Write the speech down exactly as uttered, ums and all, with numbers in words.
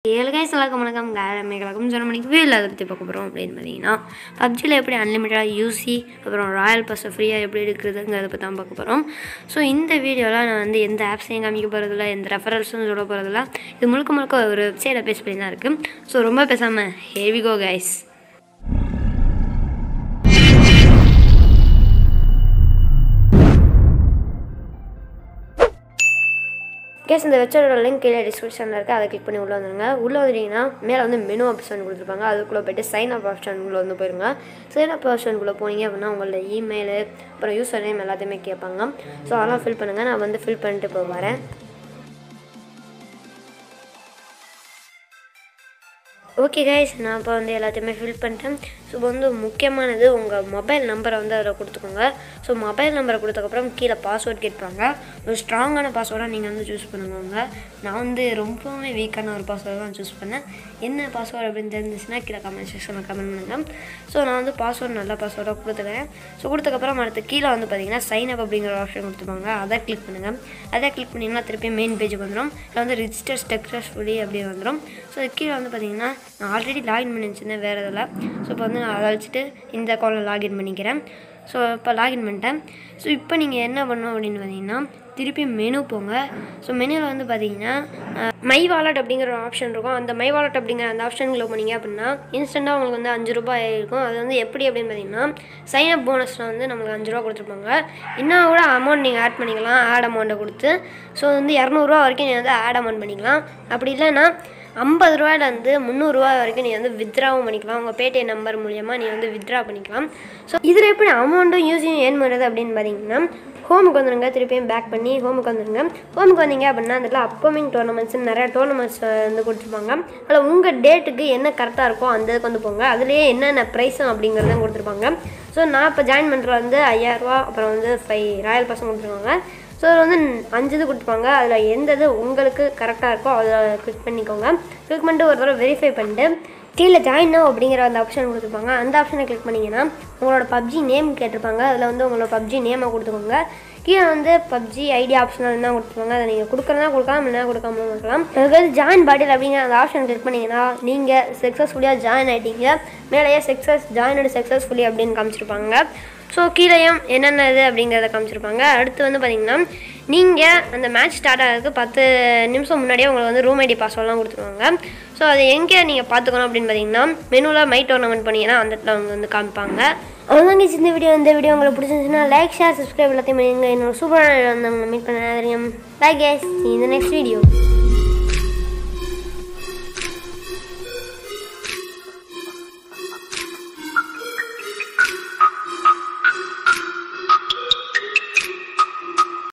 ஏழு guys எல்லாருக்கும் வணக்கம். மேகலாக்கும் சொன்ன மணிக்கு வீடியோவில் அதை பற்றி பார்க்க போகிறோம் அப்படின்னு பார்த்தீங்கன்னா பப்ஜியில் எப்படி அன்லிமிட்டடாக யூசி அப்புறம் ராயல் பஸ்ஸை ஃப்ரீயாக எப்படி எடுக்கிறதுங்கிறத பற்றி தான் பார்க்க போகிறோம். ஸோ இந்த வீடியோவில் நான் வந்து எந்த ஆப்ஸையும் காமிக்க போகிறதில்ல, எந்த ரெஃபரல்ஸும் சொல்ல போகிறதில்ல. இது முழுக்க முழுக்க ஒரு வெப்சைட்டை பேஸ் பண்ணி தான் இருக்குது. ஸோ ரொம்ப பேசாமல் ஹேர் வி கோ guys. கேஸ் இந்த வெப்சைட்டோட லிங்க் கீழே டிஸ்கிரிப்ஷனில் இருக்குது. அதை கிளிக் பண்ணி உள்ளே வந்துடுங்க. உள்ளே வந்துட்டிங்கன்னா மேலே வந்து மெனு ஆப்ஷன் கொடுத்துருப்பாங்க. அதுக்குள்ளே போய்ட்டு சைன் அப் ஆப்ஷனுக்குள்ளே வந்து போயிருங்க. சைன் அப் ஆப்ஷனுக்குள்ளே போனீங்க அப்படின்னா உங்களோட இமெயிலு அப்புறம் யூசர் நேம் எல்லாத்தையுமே கேட்பாங்க. ஸோ அதெல்லாம் ஃபில் பண்ணுங்கள். நான் வந்து ஃபில் பண்ணிட்டு போய் வரேன். ஓகே கைஸ், நான் இப்போ வந்து எல்லாத்தையுமே ஃபில் பண்ணிட்டேன். ஸோ இப்போ வந்து முக்கியமானது உங்கள் மொபைல் நம்பரை வந்து அதில் கொடுத்துக்கோங்க. ஸோ மொபைல் நம்பரை கொடுத்தக்கப்புறம் கீழே பாஸ்வேர்ட் கேட்பாங்க. ஒரு ஸ்ட்ராங்கான பாஸ்வேர்டாக நீங்கள் வந்து சூஸ் பண்ணுவாங்க. நான் வந்து ரொம்பவுமே வீக்கான ஒரு பாஸ்வேர்டு தான் சூஸ் பண்ணேன். என்ன பாஸ்வேர்டு அப்படின்னு தெரிஞ்சிச்சுன்னா கீழே கமெண்ட் செக்ஷனில் கமெண்ட் பண்ணுங்கள். ஸோ நான் வந்து பாஸ்வேர்டு நல்ல பாஸ்வேர்டாக கொடுத்துக்கிறேன். ஸோ கொடுத்தக்கப்புறம் அடுத்து கீழே வந்து பார்த்தீங்கன்னா சைன் அப் அப்படிங்கிற ஆப்ஷன் கொடுத்துருப்பாங்க. அதை கிளிக் பண்ணுங்கள். அதை கிளிக் பண்ணிங்கன்னா திருப்பி மெயின் பேஜுக்கு வந்துடும். இதில் வந்து ரிஜிஸ்டர் சக்ஸஸ்ஃபுல்லி அப்படி வந்துடும். ஸோ கீழே வந்து பார்த்தீங்கன்னா நான் ஆல்ரெடி லாகின் பண்ணி வச்சுருந்தேன் வேறு இதில். ஸோ இப்போ வந்து நான் அதை வச்சுட்டு இந்த அக்கௌண்ட்டில் லாகின் பண்ணிக்கிறேன். ஸோ இப்போ லாகின் பண்ணிட்டேன். ஸோ இப்போ நீங்கள் என்ன பண்ணணும் அப்படின்னு பார்த்தீங்கன்னா திருப்பி மெனு போங்க. ஸோ மெனுவில் வந்து பார்த்தீங்கன்னா மை வாலெட் அப்படிங்கிற ஒரு ஆப்ஷன் இருக்கும். அந்த மை வாலெட் அப்படிங்கிற அந்த ஆப்ஷனுக்குள்ள போனீங்க அப்படின்னா இன்ஸ்டண்ட்டாக உங்களுக்கு வந்து அஞ்சு ரூபாய் இருக்கும். அது வந்து எப்படி அப்படின்னு பார்த்தீங்கன்னா சைன் அப் போனஸில் வந்து நம்மளுக்கு அஞ்சு ரூபா கொடுத்துருப்பாங்க. இன்னும் கூட அமௌண்ட் நீங்கள் ஆட் பண்ணிக்கலாம், ஆட் அமௌண்ட்டை கொடுத்து. ஸோ வந்து இரநூறுவா வரைக்கும் நீங்கள் வந்து ஆட் அமௌண்ட் பண்ணிக்கலாம். அப்படி இல்லைன்னா ஐம்பது ரூபாயிலேருந்து முந்நூறுரூவா வரைக்கும் நீங்கள் வந்து வித்ராவும் பண்ணிக்கலாம். உங்கள் பேடிஎம் நம்பர் மூலியமாக நீங்கள் வந்து வித்ரா பண்ணிக்கலாம். ஸோ இதில் எப்படி அமௌண்ட்டும் யூஸையும் ஏன் பண்ணுறது அப்படின்னு பார்த்தீங்கன்னா ஹோமுக்கு வந்துடுங்க. திருப்பியும் பேக் பண்ணி ஹோமுக்கு வந்துடுங்க. ஹோமுக்கு வந்தீங்க அப்படின்னா அதில் அப்கமிங் டோர்னமெண்ட்ஸ்னு நிறையா டோர்னமெண்ட்ஸ் வந்து கொடுத்துருப்பாங்க. அதில் உங்கள் டேட்டுக்கு என்ன கரெக்டாக இருக்கோ அந்த இதுக்கு வந்து போங்க. அதுலேயே என்னென்ன ப்ரைஸும் அப்படிங்கிறத கொடுத்துருப்பாங்க. ஸோ நான் இப்போ ஜாயின் பண்ணுறது வந்து ஐயாயிரரூவா அப்புறம் வந்து ஃபைவ் ராயல் பர்சன் கொடுத்துருவாங்க. ஸோ அதில் வந்து அஞ்சு இது கொடுத்துருப்பாங்க. அதில் எந்த இது உங்களுக்கு கரெக்டாக இருக்கோ அதை கிளிக் பண்ணிக்கோங்க. கிளிக் பண்ணிட்டு ஒரு தடவை வெரிஃபை பண்ணிட்டு கீழே ஜாயின் நவ் அப்படிங்கிற அந்த ஆப்ஷன் கொடுத்துருப்பாங்க. அந்த ஆப்ஷனை கிளிக் பண்ணிங்கன்னா உங்களோட பப்ஜி நேம் கேட்டிருப்பாங்க. அதில் வந்து உங்களோட பப்ஜி நேமை கொடுத்துக்கோங்க. கீழே வந்து பப்ஜி ஐடி ஆப்ஷனல் தான் கொடுத்துருப்பாங்க. அதை நீங்கள் கொடுக்குறதா கொடுக்கலாம், இல்லைனா கொடுக்காம இருக்கலாம். அதுக்கு வந்து ஜாயின் பாட்டில் அப்படிங்கிற அந்த ஆப்ஷன் கிளிக் பண்ணிங்கன்னா நீங்கள் சக்ஸஸ்ஃபுல்லியாக ஜாயின் ஆகிட்டீங்க. மேலேயே சக்ஸஸ் ஜாயினடு சக்ஸஸ்ஃபுல்லி அப்படின்னு காமிச்சிருப்பாங்க. ஸோ கீழேயும் என்னென்ன இது அப்படிங்கிறத காமிச்சிருப்பாங்க. அடுத்து வந்து பார்த்திங்கன்னா நீங்கள் அந்த மேட்ச் ஸ்டார்ட் ஆகிறதுக்கு பத்து நிமிஷம் முன்னாடியே உங்களுக்கு வந்து ரூம் ஐடி பாஸ்வேர்ட்லாம் கொடுத்துருவாங்க. ஸோ அது எங்கே நீங்கள் பார்த்துக்கணும் அப்படின்னு பார்த்தீங்கன்னா மெனுவில் மை டோர்னமெண்ட் பண்ணிங்கன்னா அந்த இடத்துல அவங்க வந்து காமிப்பாங்க. அவ்வளோதாங்க இந்த வீடியோ. இந்த வீடியோ உங்களுக்கு பிடிச்சிருந்துச்சுன்னா லைக், ஷேர், சப்ஸ்கிரைப் எல்லாத்தையும் பண்ணுங்க. இன்னொரு சூப்பரான வந்து மீட் பண்ண தெரியும். பை கைஸ், இந்த நெக்ஸ்ட் வீடியோ.